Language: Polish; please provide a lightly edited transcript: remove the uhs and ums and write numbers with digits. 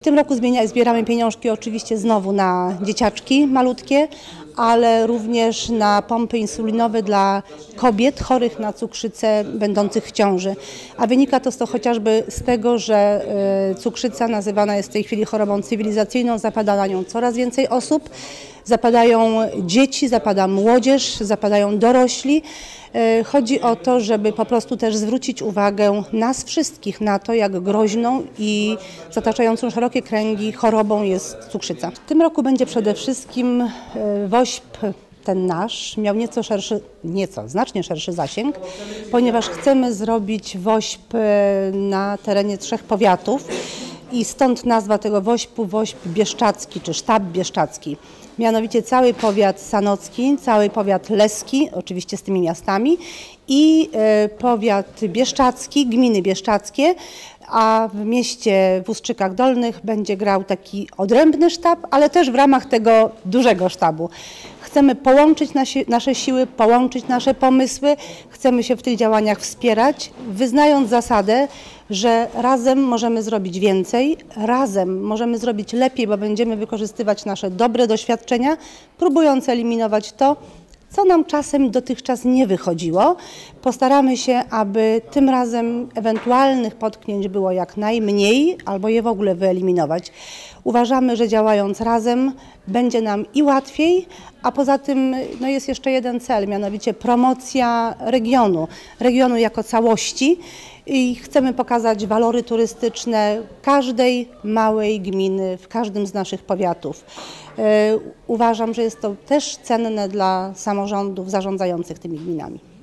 tym roku zbieramy pieniążki oczywiście znowu na dzieciaczki malutkie, ale również na pompy insulinowe dla kobiet chorych na cukrzycę, będących w ciąży. A wynika to chociażby z tego, że cukrzyca nazywana jest w tej chwili chorobą cywilizacyjną, zapada na nią coraz więcej osób, zapadają dzieci, zapada młodzież, zapadają dorośli. Chodzi o to, żeby po prostu też zwrócić uwagę nas wszystkich na to, jak groźną i zataczającą szerokie kręgi chorobą jest cukrzyca. W tym roku będzie przede wszystkim WOŚP ten nasz miał znacznie szerszy zasięg, ponieważ chcemy zrobić WOŚP na terenie 3 powiatów i stąd nazwa tego WOŚP-u WOŚP Bieszczadzki czy Sztab Bieszczadzki. Mianowicie cały powiat sanocki, cały powiat leski, oczywiście z tymi miastami i powiat bieszczadzki, gminy bieszczadzkie, a w mieście w Ustrzykach Dolnych będzie grał taki odrębny sztab, ale też w ramach tego dużego sztabu. Chcemy połączyć nasze siły, połączyć nasze pomysły, chcemy się w tych działaniach wspierać, wyznając zasadę, że razem możemy zrobić więcej, razem możemy zrobić lepiej, bo będziemy wykorzystywać nasze dobre doświadczenia, próbując eliminować to, co nam czasem dotychczas nie wychodziło. Postaramy się, aby tym razem ewentualnych potknięć było jak najmniej, albo je w ogóle wyeliminować. Uważamy, że działając razem będzie nam i łatwiej, a poza tym jest jeszcze jeden cel, mianowicie promocja regionu jako całości. I chcemy pokazać walory turystyczne każdej małej gminy, w każdym z naszych powiatów. Uważam, że jest to też cenne dla samorządów zarządzających tymi gminami.